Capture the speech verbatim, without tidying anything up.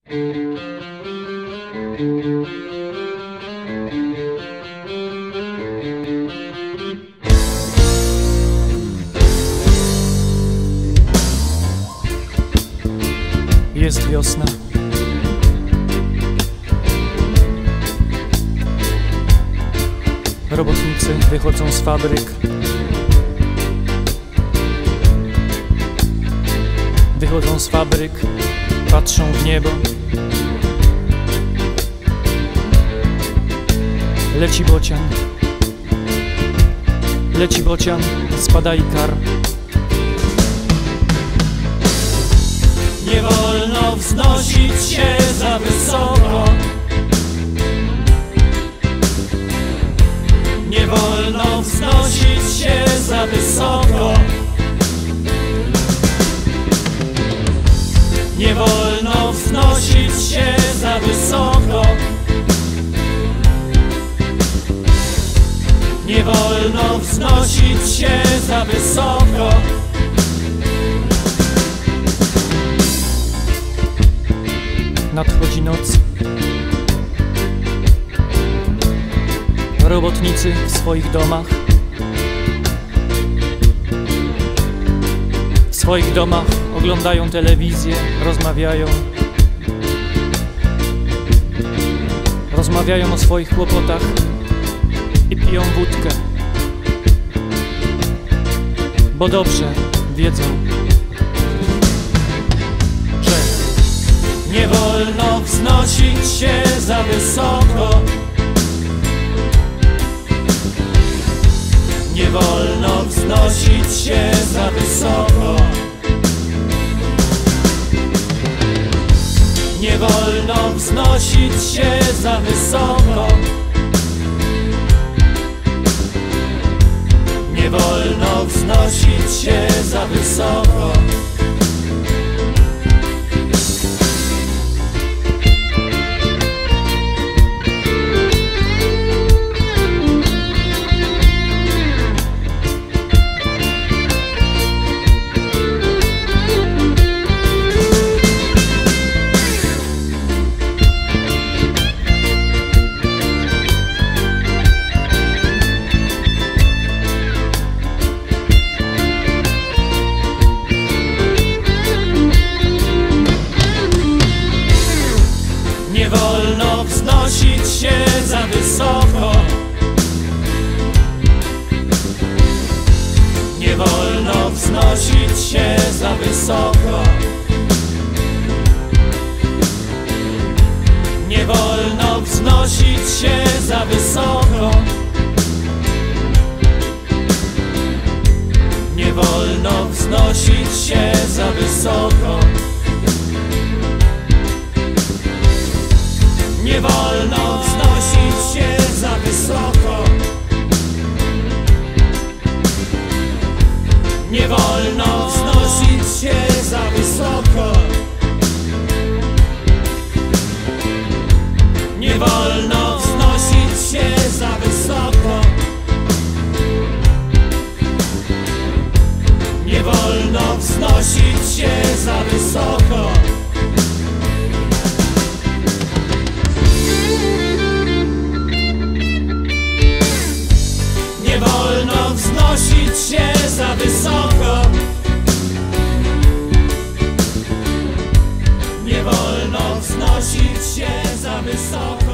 Jest wiosna. Robotnicy wychodzą z fabryk. Wychodzą z fabryk, patrzą w niebo. Leci bocian. Leci bocian, spada i kar. Nie wolno wznosić się za wysoko. Nie wolno wznosić się za wysoko. Nie wolno wznosić się za wysoko. Nie wolno wznosić się za wysoko. Nadchodzi noc. Robotnicy w swoich domach. W swoich domach oglądają telewizję, rozmawiają. Rozmawiają o swoich kłopotach i piją wódkę. Bo dobrze wiedzą, że nie wolno wznosić się za wysoko. Nie wolno wznosić się za wysoko. Nie wolno wznosić się za wysoko. Nie wolno wznosić się za wysoko. Nie wolno wznosić się za wysoko. Nie wolno wznosić się za wysoko. Nie wolno wznosić się za wysoko. Nie wolno wznosić się za wysoko. Nie wolno wznosić się za wysoko. Nie wolno wznosić się za wysoko. Nie wolno wznosić się za wysoko. Nie wolno wznosić się za wysoko. Nie wolno wznosić się za wysoko. Nie wolno wznosić się za wysoko.